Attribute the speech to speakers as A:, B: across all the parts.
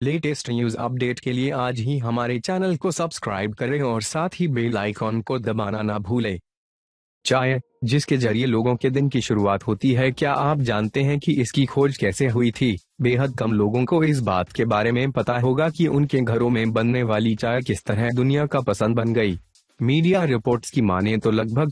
A: Latest news update के लिए आज ही हमारे चैनल को सब्सक्राइब करें और साथ ही बेल आइकॉन को दबाना ना भूलें। चाय, जिसके जरिए लोगों के दिन की शुरुआत होती है, क्या आप जानते हैं कि इसकी खोज कैसे हुई थी? बेहद कम लोगों को इस बात के बारे में पता होगा कि उनके घरों में बनने वाली चाय किस तरह दुनिया का पसंद बन गई। मीडिया रिपोर्ट्स की माने तो लगभग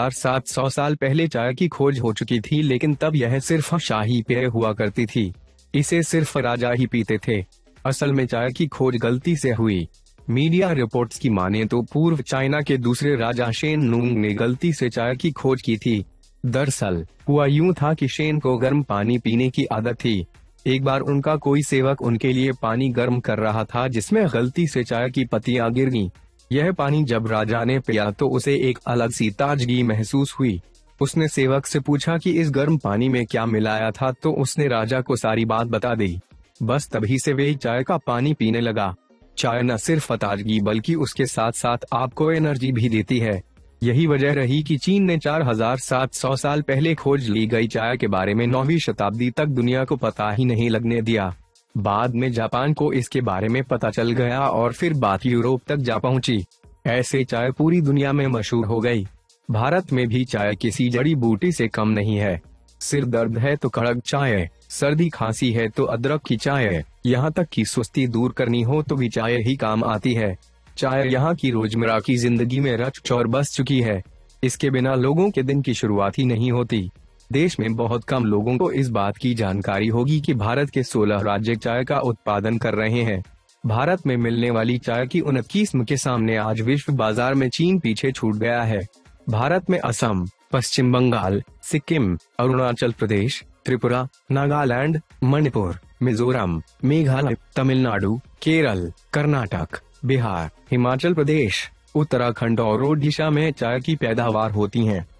A: 4700 साल पहले चाय की खोज हो चुकी थी, लेकिन तब यह सिर्फ शाही पेय हुआ करती थी। इसे सिर्फ राजा ही पीते थे। असल में चाय की खोज गलती से हुई। मीडिया रिपोर्ट्स की माने तो पूर्व चाइना के दूसरे राजा शेन नुंग ने गलती से चाय की खोज की थी। दरअसल हुआ यूं था कि शेन को गर्म पानी पीने की आदत थी। एक बार उनका कोई सेवक उनके लिए पानी गर्म कर रहा था, जिसमें गलती से चाय की पत्तियां गिर गईं। यह पानी जब राजा ने पिया तो उसे एक अलग सी ताजगी महसूस हुई। उसने सेवक से पूछा कि इस गर्म पानी में क्या मिलाया था, तो उसने राजा को सारी बात बता दी। बस तभी से वही चाय का पानी पीने लगा। चाय न सिर्फ ताजगी बल्कि उसके साथ साथ आपको एनर्जी भी देती है। यही वजह रही कि चीन ने 4700 साल पहले खोज ली गई चाय के बारे में 9वीं शताब्दी तक दुनिया को पता ही नहीं लगने दिया। बाद में जापान को इसके बारे में पता चल गया और फिर बात यूरोप तक जा पहुंची। ऐसे चाय पूरी दुनिया में मशहूर हो गई। भारत में भी चाय किसी जड़ी बूटी से कम नहीं है। सिर दर्द है तो कड़क चाय, सर्दी खांसी है तो अदरक की चाय, यहाँ तक कि सुस्ती दूर करनी हो तो भी चाय ही काम आती है। चाय यहाँ की रोजमर्रा की जिंदगी में रच और बस चुकी है। इसके बिना लोगों के दिन की शुरुआत ही नहीं होती। देश में बहुत कम लोगों को इस बात की जानकारी होगी कि भारत के 16 राज्य चाय का उत्पादन कर रहे हैं। भारत में मिलने वाली चाय की 29 किस्म के सामने आज विश्व बाजार में चीन पीछे छूट गया है। भारत में असम, पश्चिम बंगाल, सिक्किम, अरुणाचल प्रदेश, त्रिपुरा, नागालैंड, मणिपुर, मिजोरम, मेघालय, तमिलनाडु, केरल, कर्नाटक, बिहार, हिमाचल प्रदेश, उत्तराखंड और ओडिशा में चाय की पैदावार होती है।